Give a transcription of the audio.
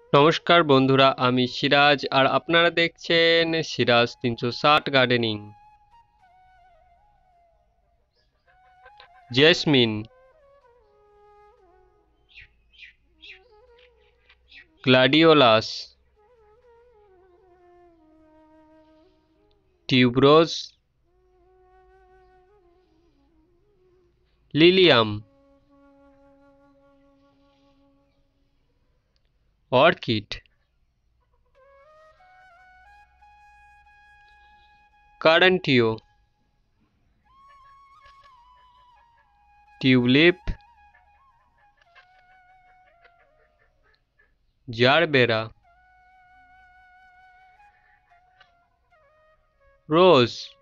নমস্কার বন্ধুরা, আমি সিরাজ আর আপনারা দেখছেন Siraj 360 gardening. Jasmine, gladiolus, tuberose, lilium, orchid, কারেন্টিও, টিউলিপ, জারবেরা, রোজ,